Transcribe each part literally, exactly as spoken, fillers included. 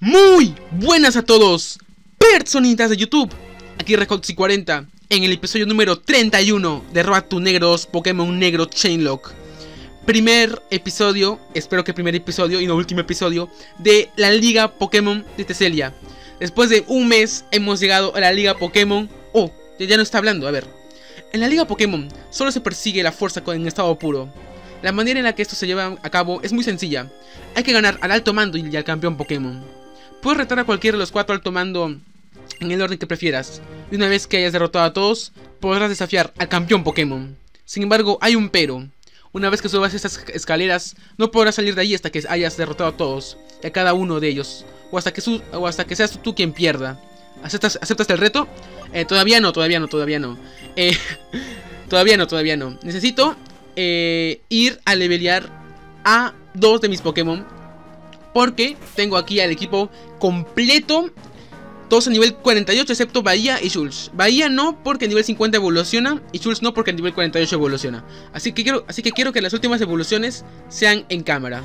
Muy buenas a todos, personitas de YouTube. Aquí Recoxy cuarenta en el episodio número treinta y uno de Road to Negros Pokémon Negro Chainlock. Primer episodio, espero que primer episodio y no último episodio de la Liga Pokémon de Teselia. Después de un mes hemos llegado a la Liga Pokémon. Oh, ya no está hablando, a ver. En la Liga Pokémon solo se persigue la fuerza en estado puro. La manera en la que esto se lleva a cabo es muy sencilla. Hay que ganar al alto mando y al campeón Pokémon. Puedes retar a cualquiera de los cuatro alto mando en el orden que prefieras. Y una vez que hayas derrotado a todos, podrás desafiar al campeón Pokémon. Sin embargo, hay un pero. Una vez que subas estas escaleras, no podrás salir de allí hasta que hayas derrotado a todos, y a cada uno de ellos. O hasta que, su o hasta que seas tú quien pierda. ¿Aceptas, ¿aceptas el reto? Eh, todavía no, todavía no, todavía no. Eh, todavía no, todavía no. Necesito eh, ir a levelear a dos de mis Pokémon. Porque tengo aquí al equipo completo. Todos a nivel cuarenta y ocho excepto Bahía y Jules. Bahía no porque a nivel cincuenta evoluciona. Y Jules no porque a nivel cuarenta y ocho evoluciona. Así que quiero, así que quiero que las últimas evoluciones sean en cámara.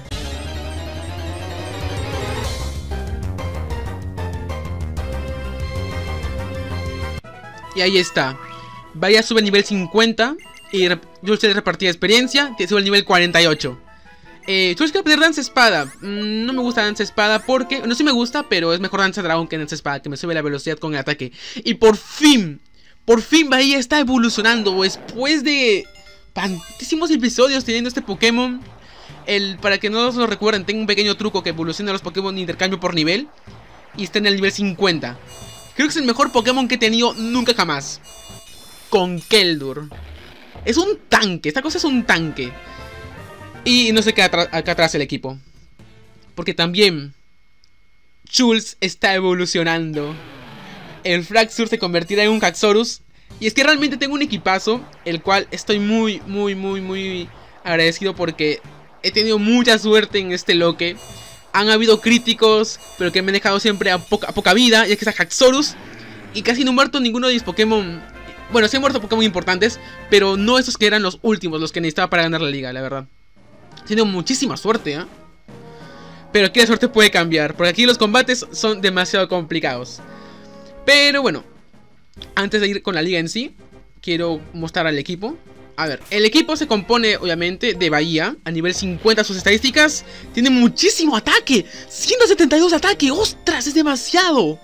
Y ahí está. Bahía sube a nivel cincuenta. Y Jules tiene repartida experiencia. Que sube al nivel cuarenta y ocho. Eh, Jules quiere aprender Danza Espada. mm, No me gusta Danza Espada porque... No, sí me gusta, pero es mejor Danza Dragón que Danza Espada, que me sube la velocidad con el ataque. Y por fin, por fin Bahía está evolucionando. Después de tantísimos episodios teniendo este Pokémon. el, Para que no lo recuerden, tengo un pequeño truco que evoluciona a los Pokémon de intercambio por nivel. Y está en el nivel cincuenta. Creo que es el mejor Pokémon que he tenido nunca jamás. Con Keldurr. Es un tanque, esta cosa es un tanque. Y no se queda acá atrás el equipo. Porque también Jules está evolucionando. El Fraxur se convertirá en un Haxorus. Y es que realmente tengo un equipazo, el cual estoy muy, muy, muy, muy agradecido porque he tenido mucha suerte en este loque. Han habido críticos, pero que me han dejado siempre a poca, a poca vida. Y es que es Haxorus. Y casi no he muerto ninguno de mis Pokémon. Bueno, sí he muerto Pokémon importantes, pero no esos que eran los últimos, los que necesitaba para ganar la liga, la verdad. He tenido muchísima suerte, ¿eh? Pero aquí la suerte puede cambiar, porque aquí los combates son demasiado complicados. Pero bueno, antes de ir con la liga en sí, quiero mostrar al equipo. A ver, el equipo se compone obviamente de Bahía. A nivel cincuenta sus estadísticas. Tiene muchísimo ataque, ciento setenta y dos de ataque. ¡Ostras! Es demasiado.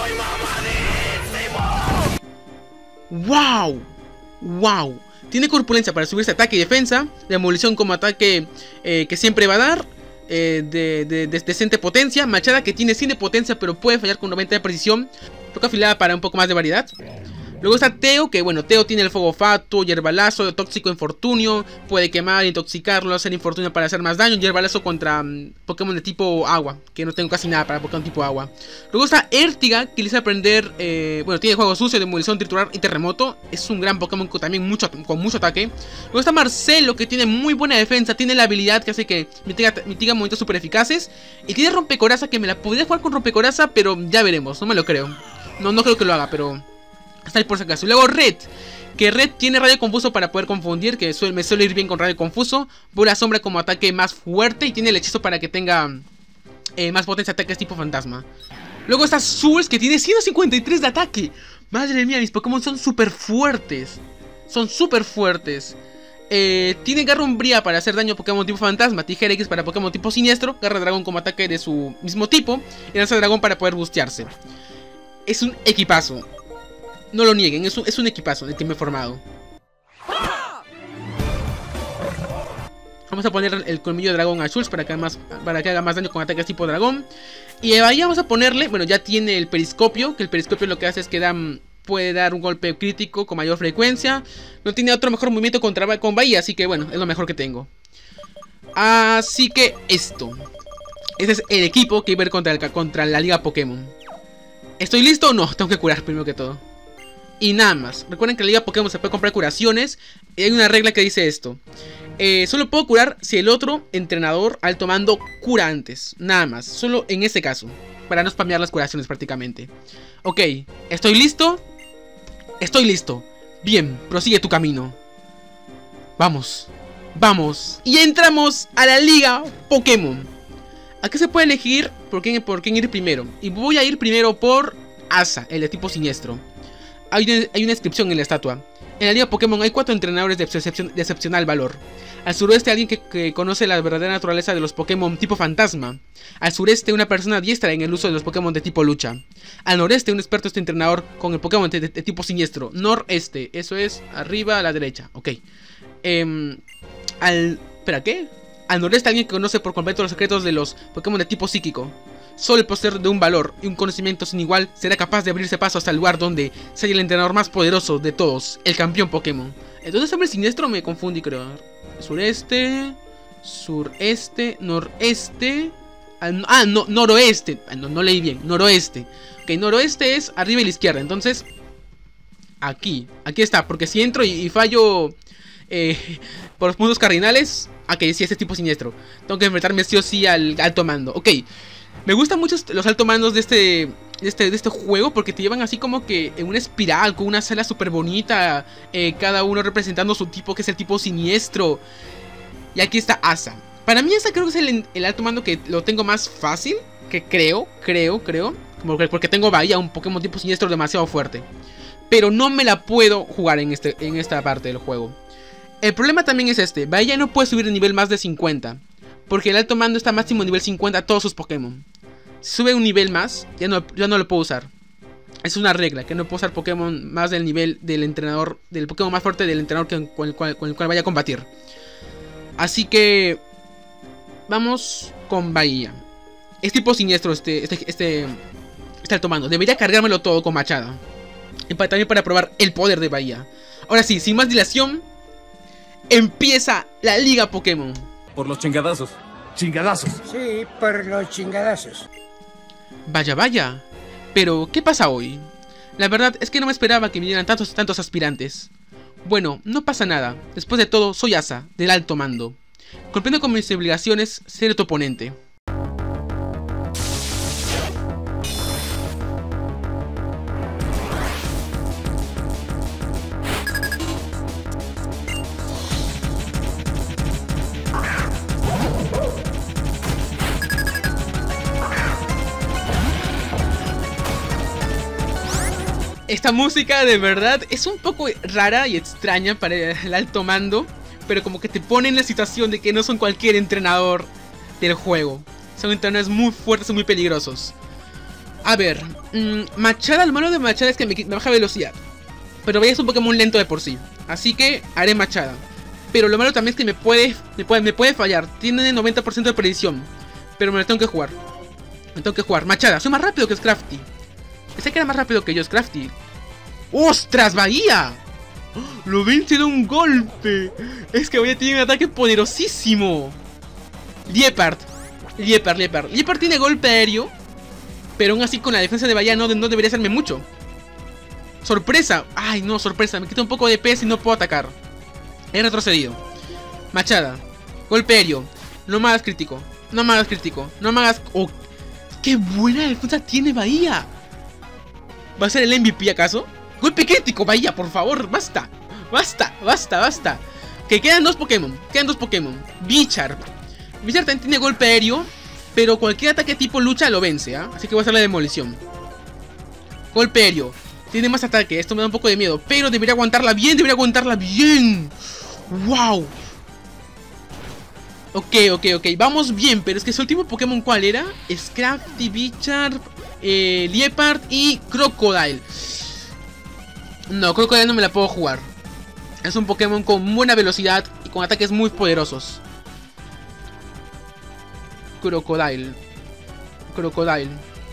¡Wow! ¡Wow! Tiene corpulencia para subirse ataque y defensa. Demolición como ataque eh, que siempre va a dar. Eh, de, de, de decente potencia. Machada que tiene cien de potencia pero puede fallar con noventa de precisión. Toca afilada para un poco más de variedad. Luego está Teo, que bueno, Teo tiene el fuego fato, hierbalazo, tóxico infortunio. Puede quemar, intoxicarlo, hacer infortunio para hacer más daño. Hierbalazo contra um, Pokémon de tipo agua, que no tengo casi nada para Pokémon tipo agua. Luego está Ertiga, que le hice aprender, eh, bueno, tiene juego sucio, demolición, triturar y terremoto. Es un gran Pokémon con también mucho, con mucho ataque. Luego está Marcelo, que tiene muy buena defensa, tiene la habilidad que hace que mitiga, mitiga movimientos super eficaces. Y tiene rompecoraza, que me la podría jugar con rompecoraza, pero ya veremos, no me lo creo. No, no creo que lo haga, pero... Está ahí por si acaso. Luego Red, que Red tiene radio confuso para poder confundir, que suele, me suele ir bien con radio confuso. Bola sombra como ataque más fuerte y tiene el hechizo para que tenga eh, más potencia de ataques tipo fantasma. Luego está Jules, que tiene ciento cincuenta y tres de ataque. Madre mía, mis Pokémon son súper fuertes. Son súper fuertes. Eh, tiene Garra Umbría para hacer daño a Pokémon tipo fantasma. Tijera X para Pokémon tipo siniestro. Garra Dragón como ataque de su mismo tipo. Y Lanza Dragón para poder bustearse. Es un equipazo. No lo nieguen, es un, es un equipazo el que me he formado. Vamos a poner el colmillo de dragón a Jules para que haga más, para que haga más daño con ataques tipo dragón. Y ahí vamos a ponerle, bueno, ya tiene el periscopio, que el periscopio lo que hace es que da, puede dar un golpe crítico con mayor frecuencia. No tiene otro mejor movimiento contra, con Bahía, así que bueno, es lo mejor que tengo. Así que esto. Ese es el equipo que iba a ir contra, el, contra la liga Pokémon. ¿Estoy listo o no? Tengo que curar primero que todo. Y nada más, recuerden que en la liga Pokémon se puede comprar curaciones. Y hay una regla que dice esto: eh, solo puedo curar si el otro entrenador alto mando cura antes. Nada más, solo en ese caso, para no spamear las curaciones prácticamente. Ok, ¿estoy listo? Estoy listo. Bien, prosigue tu camino. Vamos, vamos. Y entramos a la liga Pokémon. Aquí se puede elegir por quién, por quién ir primero. Y voy a ir primero por Asa, el de tipo siniestro. Hay una, hay una inscripción en la estatua. En la liga Pokémon hay cuatro entrenadores de, excepcion, de excepcional valor. Al suroeste alguien que, que conoce la verdadera naturaleza de los Pokémon tipo fantasma. Al sureste una persona diestra en el uso de los Pokémon de tipo lucha. Al noreste un experto este entrenador con el Pokémon de, de, de tipo siniestro. Noreste, eso es arriba a la derecha, ok. Eh, al... ¿Espera qué? Al noreste alguien que conoce por completo los secretos de los Pokémon de tipo psíquico. Solo el poseedor de un valor y un conocimiento sin igual será capaz de abrirse paso hasta el lugar donde se halla el entrenador más poderoso de todos, el campeón Pokémon. Entonces sobre el siniestro me confundí, creo. Sureste, sureste, noreste... Ah, no, noroeste. Ah, no, no leí bien, noroeste. Ok, noroeste es arriba y la izquierda, entonces... Aquí, aquí está, porque si entro y, y fallo eh, por los puntos cardinales... Ok, sí, ese tipo siniestro. Tengo que enfrentarme sí o sí al alto mando. Ok. Me gustan mucho los alto mandos de este, de este, de este juego porque te llevan así como que en una espiral con una sala súper bonita, eh, cada uno representando su tipo, que es el tipo siniestro. Y aquí está Asa. Para mí Asa creo que es el, el alto mando que lo tengo más fácil, que creo, creo, creo, porque, porque tengo Bahía, un Pokémon tipo siniestro demasiado fuerte. Pero no me la puedo jugar en, este, en esta parte del juego. El problema también es este, Bahía no puede subir de nivel más de cincuenta. Porque el alto mando está máximo nivel cincuenta a todos sus Pokémon. Si sube un nivel más, ya no, ya no lo puedo usar. Es una regla, que no puedo usar Pokémon más del nivel del entrenador, del Pokémon más fuerte del entrenador que, con, el cual, con el cual vaya a combatir. Así que... Vamos con Bahía. Es tipo siniestro este, este, este, este alto mando. Debería cargármelo todo con Machada. Y para, también para probar el poder de Bahía. Ahora sí, sin más dilación, empieza la Liga Pokémon. Por los chingadazos. ¿Chingadazos? Sí, por los chingadazos. Vaya, vaya. Pero, ¿qué pasa hoy? La verdad es que no me esperaba que vinieran tantos, tantos aspirantes. Bueno, no pasa nada. Después de todo, soy Asa, del alto mando. Cumpliendo con mis obligaciones, ser tu oponente. Esta música de verdad es un poco rara y extraña para el alto mando, pero como que te pone en la situación de que no son cualquier entrenador del juego. Son entrenadores muy fuertes y muy peligrosos. A ver, mmm, Machada, lo malo de Machada es que me, me baja velocidad. Pero Bahía es un Pokémon lento de por sí, así que haré Machada. Pero lo malo también es que me puede, me puede, me puede fallar. Tiene noventa por ciento de predicción, pero me lo tengo que jugar. Me tengo que jugar. Machada, soy más rápido que Scrafty. Pensé que era más rápido que yo, Scrafty. ¡Ostras, Bahía! Lo vence de un golpe. Es que Bahía tiene un ataque poderosísimo. Liepard. Liepard, Liepard. Liepard tiene golpe aéreo, pero aún así con la defensa de Bahía no, no debería hacerme mucho. Sorpresa. Ay, no, sorpresa. Me quita un poco de P S y no puedo atacar. He retrocedido. Machada. Golpe aéreo. No me hagas crítico. No me hagas crítico. No me hagas... Oh, ¡qué buena defensa tiene Bahía! ¿Va a ser el M V P acaso? ¡Golpe crítico, Bahía, por favor! ¡Basta! ¡Basta! ¡Basta! ¡Basta! Que quedan dos Pokémon. Quedan dos Pokémon. Bichar. Bichar también tiene golpe aéreo, pero cualquier ataque tipo lucha lo vence, ¿ah? ¿eh? Así que voy a hacer la demolición. Golpe aéreo. Tiene más ataque. Esto me da un poco de miedo, pero debería aguantarla bien. Debería aguantarla bien. ¡Wow! Ok, ok, ok. Vamos bien, pero es que su último Pokémon, ¿cuál era? Scrafty, Bichar, eh, Liepard y Crocodile. No, Crocodile no me la puedo jugar. Es un Pokémon con buena velocidad y con ataques muy poderosos. Crocodile. Crocodile.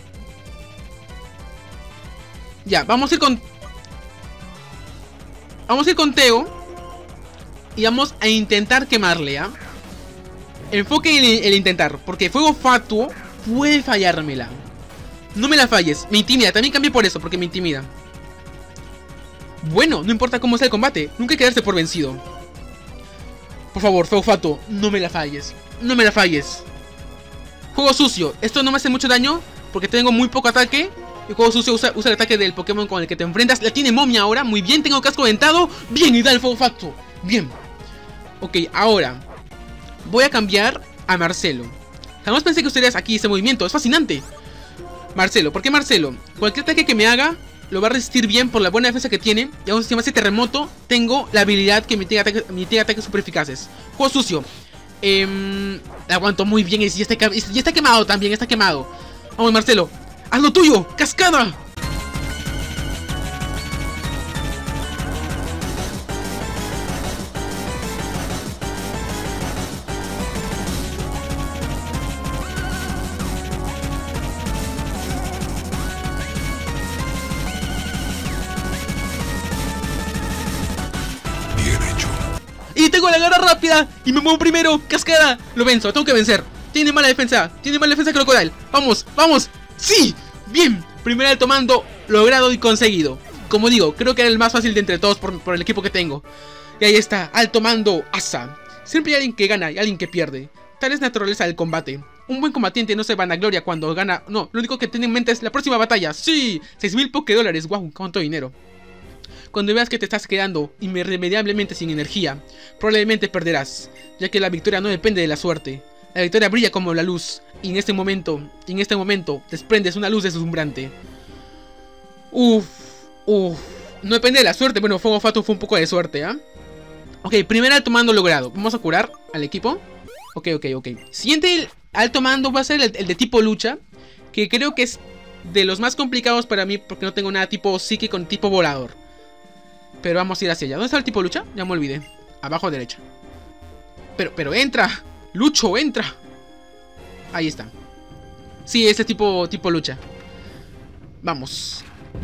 Ya, vamos a ir con... Vamos a ir con Teo. Y vamos a intentar quemarle, ¿ah? ¿eh? Enfoque el, el intentar, porque Fuego Fatuo puede fallármela. No me la falles, me intimida. También cambié por eso, porque me intimida. Bueno, no importa cómo sea el combate, nunca hay que darse por vencido. Por favor, Fuego Fatuo, no me la falles. No me la falles. Juego Sucio, esto no me hace mucho daño porque tengo muy poco ataque. Y Juego Sucio usa, usa el ataque del Pokémon con el que te enfrentas. La tiene Momia ahora, muy bien, tengo casco dentado. Bien, y da el Fuego Fatuo. Bien. Ok, ahora voy a cambiar a Marcelo. Jamás pensé que usarías aquí ese movimiento, es fascinante. Marcelo, ¿por qué Marcelo? Cualquier ataque que me haga lo va a resistir bien por la buena defensa que tiene. Y aún si se me hace terremoto, tengo la habilidad que mitiga ataques, mitiga ataques super eficaces. Juego sucio. Eh, aguanto muy bien y ya está, ya está quemado también, está quemado. Vamos, Marcelo, haz lo tuyo, cascada. Y tengo la garra rápida y me muevo primero. Cascada. Lo venzo, tengo que vencer. Tiene mala defensa. Tiene mala defensa Crocodile. Vamos, vamos. ¡Sí! Bien. Primer alto mando logrado y conseguido. Como digo, creo que era el más fácil de entre todos por, por el equipo que tengo. Y ahí está, alto mando Asa. Siempre hay alguien que gana y alguien que pierde. Tal es la naturaleza del combate. Un buen combatiente no se vanagloria cuando gana. No, lo único que tiene en mente es la próxima batalla. ¡Sí! seis mil Pokédólares. ¡Wow! ¡Cuánto dinero! Cuando veas que te estás quedando irremediablemente sin energía, probablemente perderás, ya que la victoria no depende de la suerte. La victoria brilla como la luz, y en este momento, en este momento, desprendes una luz deslumbrante. Uff, uff, no depende de la suerte. Bueno, Fuego Fatum fue un poco de suerte, ¿ah? ¿eh? Ok, primer alto mando logrado. Vamos a curar al equipo. Ok, ok, ok. Siguiente alto mando va a ser el, el de tipo lucha, que creo que es de los más complicados para mí, porque no tengo nada tipo psíquico ni tipo volador. Pero vamos a ir hacia allá. ¿Dónde está el tipo lucha? Ya me olvidé. Abajo a derecha. Pero, pero entra. Lucho, entra. Ahí está. Sí, ese tipo, tipo lucha. Vamos.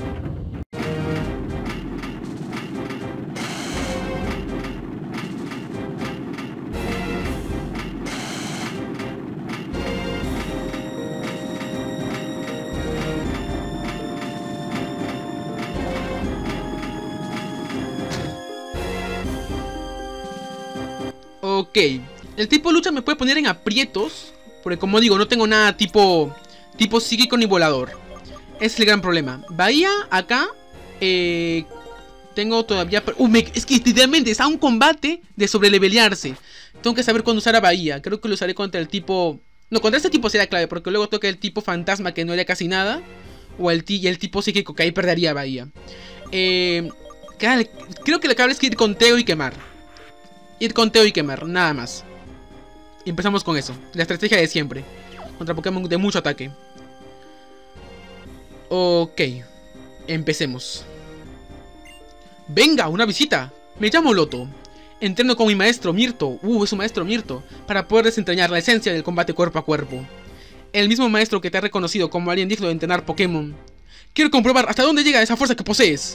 Ok, el tipo lucha me puede poner en aprietos, porque como digo, no tengo nada tipo tipo psíquico ni volador. Es el gran problema. Bahía, acá, eh, tengo todavía... Uh, me, es que literalmente está un combate de sobrelevelearse. Tengo que saber cuándo usar a Bahía. Creo que lo usaré contra el tipo... No, contra este tipo será clave, porque luego toca el tipo fantasma que no haría casi nada. O el, y el tipo psíquico, que ahí perdería Bahía. Eh, creo que la clave es que ir con Teo y quemar. Ir con Teo y quemar, nada más. Y empezamos con eso, la estrategia de siempre. Contra Pokémon de mucho ataque. Ok, empecemos. Venga, una visita. Me llamo Loto. Entreno con mi maestro Mirto. Uh, es un maestro Mirto. Para poder desentrañar la esencia del combate cuerpo a cuerpo. El mismo maestro que te ha reconocido como alguien digno de entrenar Pokémon. Quiero comprobar hasta dónde llega esa fuerza que posees.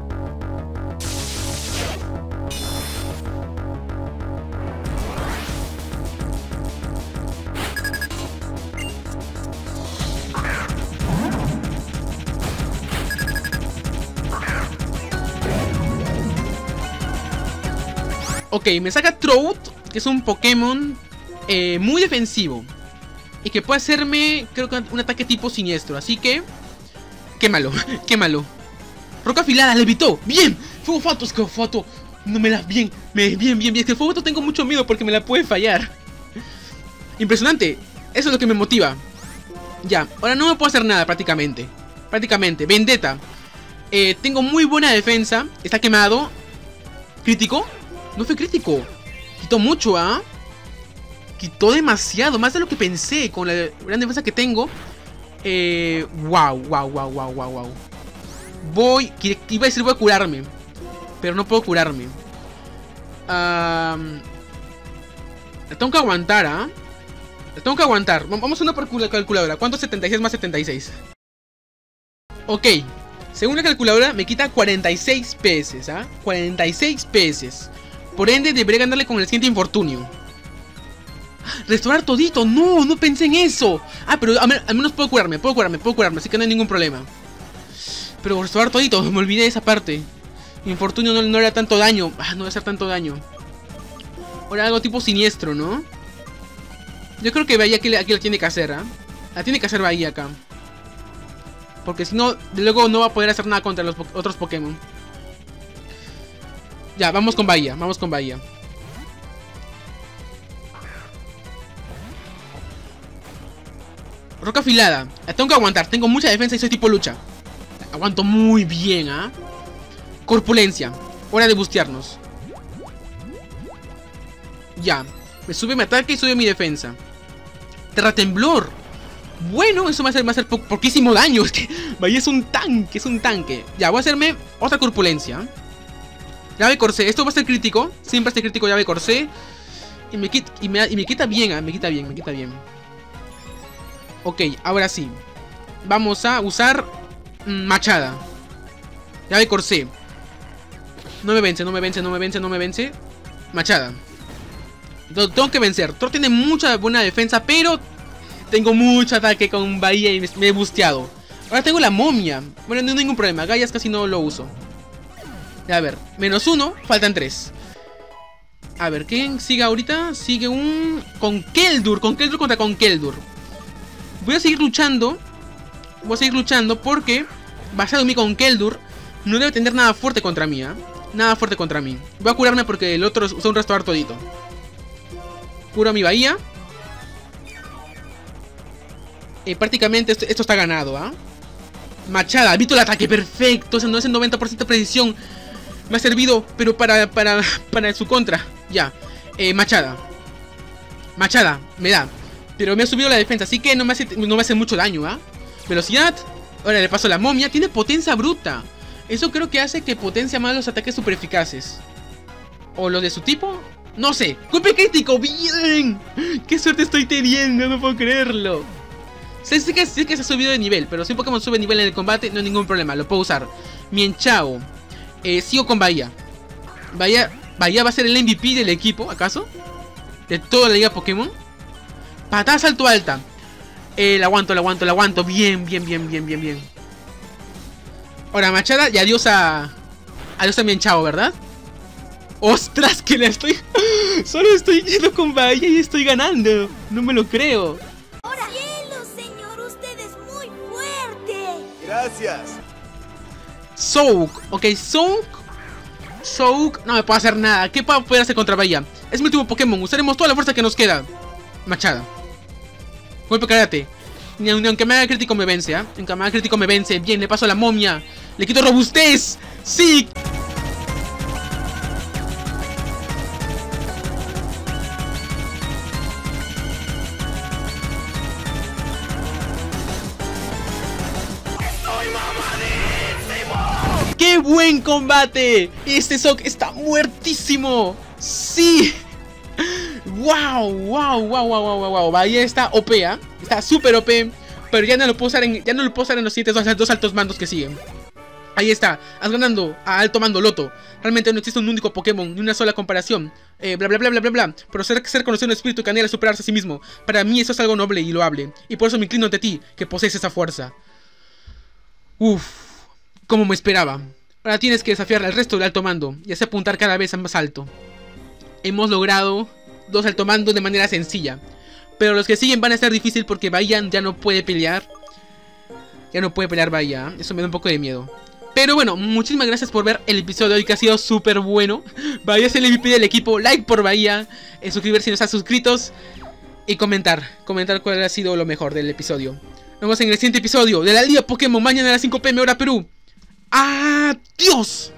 Ok, me saca Trout, que es un Pokémon eh, muy defensivo. Y que puede hacerme, creo que un ataque tipo siniestro. Así que, quémalo, quémalo. Roca afilada, le evitó. Bien, Fuego Fatum, es que Fuego Fatum no me la... Bien, me, bien, bien, bien. Es que Fuego Fatum tengo mucho miedo porque me la puede fallar. Impresionante, eso es lo que me motiva. Ya, ahora no me puedo hacer nada prácticamente. Prácticamente, Vendetta. eh, Tengo muy buena defensa. Está quemado. Crítico. No fue crítico. Quitó mucho, ¿ah? ¿eh? Quitó demasiado, más de lo que pensé. Con la gran defensa que tengo. Eh, wow, wow, wow, wow, wow, wow. Voy, iba a decir voy a curarme, pero no puedo curarme. um, Tengo que aguantar, ¿ah? ¿eh? Tengo que aguantar. Vamos a una calculadora. ¿Cuánto es setenta y seis más setenta y seis? Ok, según la calculadora me quita cuarenta y seis P S, ¿ah? cuarenta y seis P S. Por ende debería ganarle con el siguiente infortunio. Restaurar todito, no, no pensé en eso. Ah, pero al menos puedo curarme, puedo curarme, puedo curarme, así que no hay ningún problema. Pero restaurar todito, me olvidé de esa parte. Infortunio no, no era tanto daño. Ah, no debe hacer tanto daño. Ahora algo tipo siniestro, ¿no? Yo creo que Bahía aquí, aquí la tiene que hacer, ¿ah? ¿eh? La tiene que hacer Bahía acá. Porque si no, luego no va a poder hacer nada contra los otros Pokémon. Ya, vamos con Bahía, vamos con Bahía. Roca afilada. La tengo que aguantar. Tengo mucha defensa y soy tipo lucha. Aguanto muy bien, ¿ah? ¿eh? Corpulencia. Hora de bustearnos. Ya. Me sube mi ataque y sube mi defensa. Terratemblor. Bueno, eso me va a hacer, va a hacer po poquísimo daño. Es que Bahía es un tanque, es un tanque. Ya, voy a hacerme otra corpulencia. Llave corsé. Esto va a ser crítico. Siempre este crítico llave corsé. Y me quita, y me, y me quita bien, ¿eh? Me quita bien, me quita bien. Ok, ahora sí. Vamos a usar mmm, machada. Llave corsé. No me vence, no me vence, no me vence, no me vence. Machada. Lo tengo que vencer. Thor tiene mucha buena defensa, pero tengo mucho ataque con Bahía y me, me he busteado. Ahora tengo la momia. Bueno, no hay ningún problema. Gaias casi no lo uso. A ver, menos uno, faltan tres. A ver, ¿quién sigue ahorita? Sigue un... Con Keldur, con Keldur contra con Keldur. Voy a seguir luchando. Voy a seguir luchando porque basado en mí con Keldur no debe tener nada fuerte contra mí, ¿eh? Nada fuerte contra mí. Voy a curarme porque el otro usa un restaurar todito. Curo a mi Bahía. Eh, prácticamente esto, esto está ganado, ¿ah? ¿eh? Machada, evito el ataque, perfecto. Ese no es el noventa por ciento de precisión. Me ha servido, pero para, para, para su contra. Ya, eh, Machada. Machada, me da. Pero me ha subido la defensa, así que no me hace, no me hace mucho daño, ¿ah? ¿eh? Velocidad. Ahora le paso la momia. Tiene potencia bruta. Eso creo que hace que potencia más los ataques super eficaces. O los de su tipo. No sé. ¡Golpe crítico! ¡Bien! ¡Qué suerte estoy teniendo! No puedo creerlo. Sé, sé, que, sé que se ha subido de nivel, pero si un Pokémon sube de nivel en el combate, no hay ningún problema. Lo puedo usar. Mienshao. Eh, sigo con Bahía. Bahía. Bahía va a ser el M V P del equipo, ¿acaso? De toda la liga Pokémon. Patada salto alta. Eh, la aguanto, la aguanto, la aguanto. Bien, bien, bien, bien, bien, bien. Ahora Machada y adiós a... Adiós a Mienshao, ¿verdad? ¡Ostras! Que la estoy... Solo estoy yendo con Bahía y estoy ganando. No me lo creo. ¡Ahora! ¡Cielo, señor! ¡Usted es muy fuerte! Gracias. Soak. Ok, Soak. Soak. No me puedo hacer nada. ¿Qué puedo poder hacer contra Bahía? Es mi último Pokémon. Usaremos toda la fuerza que nos queda. Machada. Golpe karate. Ni, ni aunque me haga crítico me vence, ¿ah? ¿eh? Aunque me haga crítico me vence. Bien, le paso a la momia. Le quito robustez. ¡Sí! ¡Qué buen combate! Este Soak está muertísimo. ¡Sí! ¡Wow! ¡Wow! ¡Wow! ¡Wow! ¡Wow! ¡Wow! Bahía está O P, ¿eh? Está súper O P. Pero ya no lo puedo usar en, ya no lo puedo usar en los siguientes dos, dos altos mandos que siguen. Ahí está, has ganando a alto mando Loto. Realmente no existe un único Pokémon, ni una sola comparación. Eh, bla bla bla bla bla bla. Pero ser, ser conocido en espíritu que anhela superarse a sí mismo. Para mí eso es algo noble y loable. Y por eso me inclino ante ti, que posees esa fuerza. Uf, como me esperaba. Ahora tienes que desafiar al resto del alto mando y así apuntar cada vez más alto. Hemos logrado dos alto mandos de manera sencilla. Pero los que siguen van a ser difíciles porque Bahía ya no puede pelear. Ya no puede pelear Bahía. Eso me da un poco de miedo. Pero bueno, muchísimas gracias por ver el episodio de hoy que ha sido súper bueno. Bahía es el M V P del equipo. Like por Bahía. Eh, suscribirse si no están suscritos. Y comentar. Comentar cuál ha sido lo mejor del episodio. Nos vemos en el siguiente episodio de la Liga Pokémon. Mañana a las cinco p m hora Perú. ¡Adiós!